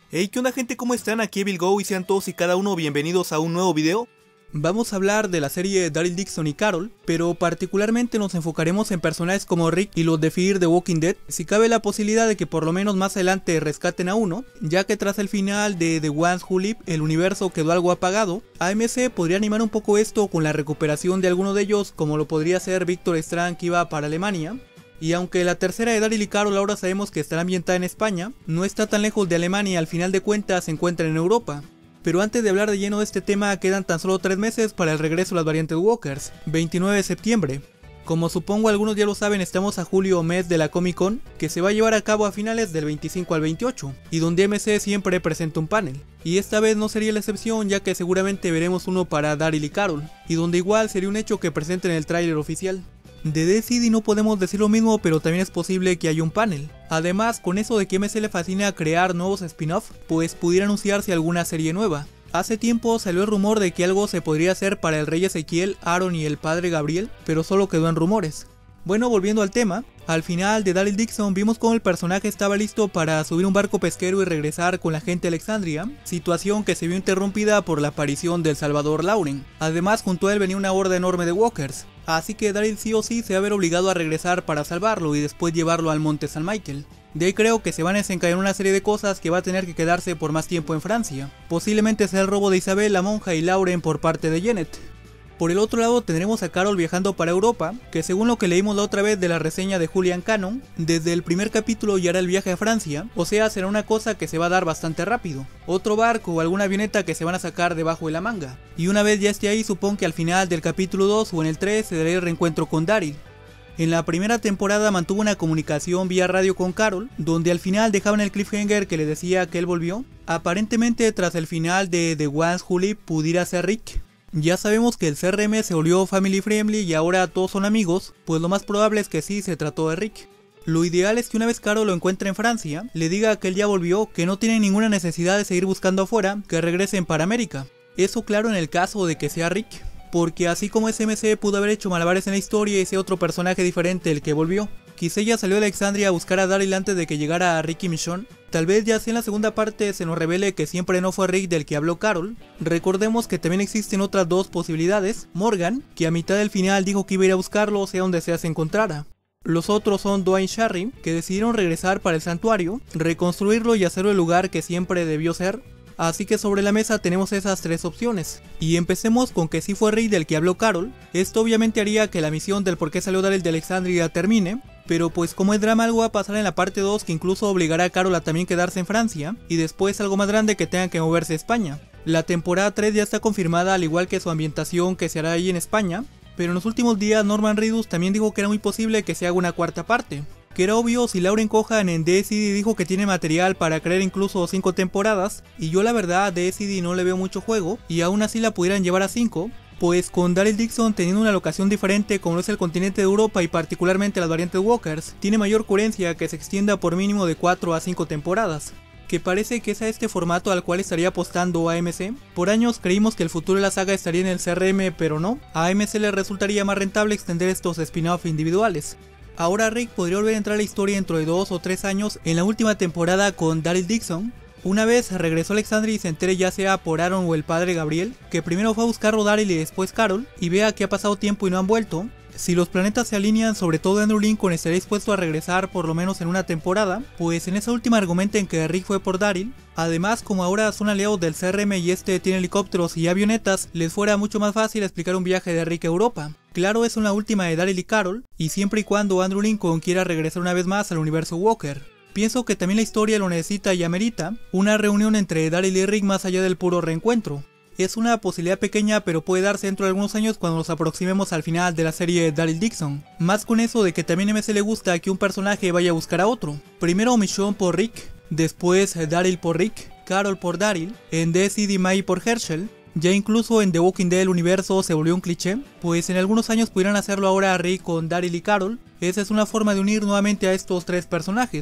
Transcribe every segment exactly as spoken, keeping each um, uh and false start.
Hey, ¿qué onda gente? ¿Cómo están? Aquí EvilGo y sean todos y cada uno bienvenidos a un nuevo video. Vamos a hablar de la serie Daryl Dixon y Carol, pero particularmente nos enfocaremos en personajes como Rick y los de Fear the Walking Dead, si cabe la posibilidad de que por lo menos más adelante rescaten a uno, ya que tras el final de The Ones Who Live el universo quedó algo apagado. A M C podría animar un poco esto con la recuperación de alguno de ellos, como lo podría ser Victor Strand, que iba para Alemania. Y aunque la tercera de Daryl y Carol ahora sabemos que estará ambientada en España, no está tan lejos de Alemania y al final de cuentas se encuentra en Europa. Pero antes de hablar de lleno de este tema, quedan tan solo tres meses para el regreso de las variantes Walkers, veintinueve de septiembre. Como supongo algunos ya lo saben, estamos a julio, mes de la Comic Con, que se va a llevar a cabo a finales del veinticinco al veintiocho, y donde M C siempre presenta un panel. Y esta vez no sería la excepción, ya que seguramente veremos uno para Daryl y Carol, y donde igual sería un hecho que presenten el tráiler oficial. De D C no podemos decir lo mismo, pero también es posible que haya un panel. Además, con eso de que M C le fascina crear nuevos spin-off, pues pudiera anunciarse alguna serie nueva. Hace tiempo salió el rumor de que algo se podría hacer para el rey Ezequiel, Aaron y el padre Gabriel, pero solo quedó en rumores. Bueno, volviendo al tema, al final de Daryl Dixon vimos cómo el personaje estaba listo para subir un barco pesquero y regresar con la gente de Alexandria, situación que se vio interrumpida por la aparición del Salvador Lauren. Además, junto a él venía una horda enorme de walkers, así que Daryl sí o sí se va a ver obligado a regresar para salvarlo y después llevarlo al monte San Michael. De ahí creo que se van a desencadenar una serie de cosas que va a tener que quedarse por más tiempo en Francia. Posiblemente sea el robo de Isabel la monja y Lauren por parte de Janet. Por el otro lado tendremos a Carol viajando para Europa, que según lo que leímos la otra vez de la reseña de Julian Cannon, desde el primer capítulo ya hará el viaje a Francia, o sea será una cosa que se va a dar bastante rápido. Otro barco o alguna avioneta que se van a sacar debajo de la manga. Y una vez ya esté ahí, supongo que al final del capítulo dos o en el tres se dará el reencuentro con Daryl. En la primera temporada mantuvo una comunicación vía radio con Carol, donde al final dejaban el cliffhanger que le decía que él volvió. Aparentemente tras el final de The Ones Who Live pudiera ser Rick. Ya sabemos que el C R M se volvió family friendly y ahora todos son amigos, pues lo más probable es que sí se trató de Rick. Lo ideal es que una vez Carol lo encuentre en Francia, le diga que él ya volvió, que no tiene ninguna necesidad de seguir buscando afuera, que regresen para América. Eso claro en el caso de que sea Rick, porque así como S M C pudo haber hecho malabares en la historia y sea otro personaje diferente el que volvió. Quizá ya salió de Alexandria a buscar a Daryl antes de que llegara a Rick y Michonne. Tal vez ya sea en la segunda parte se nos revele que siempre no fue Rick del que habló Carol. Recordemos que también existen otras dos posibilidades. Morgan, que a mitad del final dijo que iba a ir a buscarlo sea donde sea se encontrara. Los otros son Dwayne y Sharry, que decidieron regresar para el santuario, reconstruirlo y hacerlo el lugar que siempre debió ser. Así que sobre la mesa tenemos esas tres opciones. Y empecemos con que sí fue Rick del que habló Carol. Esto obviamente haría que la misión del por qué salió Daryl de Alexandria termine. Pero pues como es drama algo va a pasar en la parte dos que incluso obligará a Carol a también quedarse en Francia. Y después algo más grande que tengan que moverse a España. La temporada tres ya está confirmada al igual que su ambientación que se hará ahí en España. Pero en los últimos días Norman Reedus también dijo que era muy posible que se haga una cuarta parte. Que era obvio si Lauren Cohan en D C D dijo que tiene material para crear incluso cinco temporadas, y yo la verdad a D C D no le veo mucho juego, y aún así la pudieran llevar a cinco, pues con Daryl Dixon teniendo una locación diferente como es el continente de Europa y particularmente las variantes Walkers, tiene mayor coherencia que se extienda por mínimo de cuatro a cinco temporadas. Que parece que es a este formato al cual estaría apostando A M C. Por años creímos que el futuro de la saga estaría en el C R M, pero no, a A M C le resultaría más rentable extender estos spin-off individuales. Ahora Rick podría volver a entrar a la historia dentro de dos o tres años en la última temporada con Daryl Dixon. Una vez regresó a Alexandria y se entere ya sea por Aaron o el padre Gabriel, que primero fue a buscarlo Daryl y después Carol, y vea que ha pasado tiempo y no han vuelto. Si los planetas se alinean, sobre todo Andrew Lincoln estaría dispuesto a regresar por lo menos en una temporada, pues en esa última argumenten que Rick fue por Daryl. Además, como ahora son aliados del C R M y este tiene helicópteros y avionetas, les fuera mucho más fácil explicar un viaje de Rick a Europa. Claro, es una última de Daryl y Carol, y siempre y cuando Andrew Lincoln quiera regresar una vez más al universo Walker. Pienso que también la historia lo necesita y amerita una reunión entre Daryl y Rick más allá del puro reencuentro. Es una posibilidad pequeña pero puede darse dentro de algunos años cuando nos aproximemos al final de la serie Daryl Dixon. Más con eso de que también a M C le gusta que un personaje vaya a buscar a otro. Primero Michonne por Rick, después Daryl por Rick, Carol por Daryl, en D C D May por Herschel. Ya incluso en The Walking Dead el universo se volvió un cliché, pues en algunos años pudieran hacerlo ahora Rick con Daryl y Carol. Esa es una forma de unir nuevamente a estos tres personajes.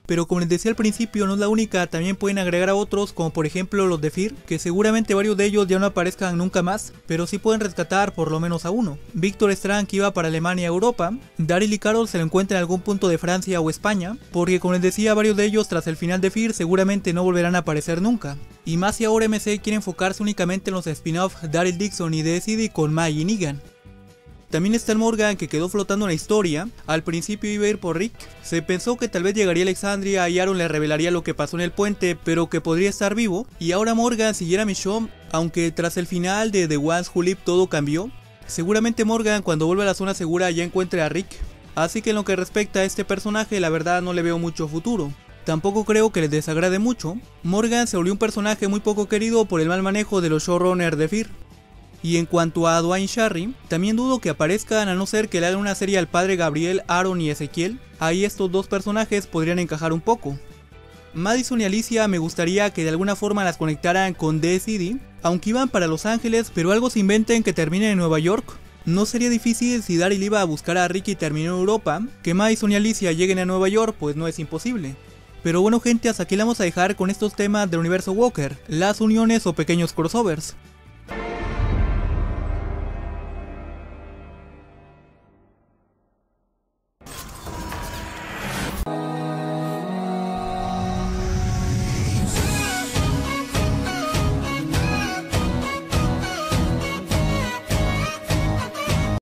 pero como les decía al principio no es la única, también pueden agregar a otros como por ejemplo los de Fear, que seguramente varios de ellos ya no aparezcan nunca más, pero sí pueden rescatar por lo menos a uno. Victor Strand, que iba para Alemania y Europa, Daryl y Carol se lo encuentran en algún punto de Francia o España, porque como les decía varios de ellos tras el final de Fear seguramente no volverán a aparecer nunca. Y más si ahora M C quiere enfocarse únicamente en los spin-off Daryl Dixon y The City con Maggie y Negan. También está el Morgan, que quedó flotando en la historia. Al principio iba a ir por Rick, se pensó que tal vez llegaría a Alexandria y Aaron le revelaría lo que pasó en el puente, pero que podría estar vivo, y ahora Morgan siguiera Michonne, aunque tras el final de The Ones Who Live todo cambió. Seguramente Morgan cuando vuelva a la zona segura ya encuentre a Rick, así que en lo que respecta a este personaje la verdad no le veo mucho futuro. Tampoco creo que les desagrade mucho. Morgan se volvió un personaje muy poco querido por el mal manejo de los showrunners de Fear. Y en cuanto a Dwayne Sharry, también dudo que aparezcan a no ser que le hagan una serie al padre Gabriel, Aaron y Ezequiel. Ahí estos dos personajes podrían encajar un poco. Madison y Alicia me gustaría que de alguna forma las conectaran con The City, aunque iban para Los Ángeles, pero algo se inventen que terminen en Nueva York. No sería difícil si Daryl iba a buscar a Rick y terminó en Europa, que Madison y Alicia lleguen a Nueva York pues no es imposible. Pero bueno gente, hasta aquí la vamos a dejar con estos temas del universo Walker, las uniones o pequeños crossovers.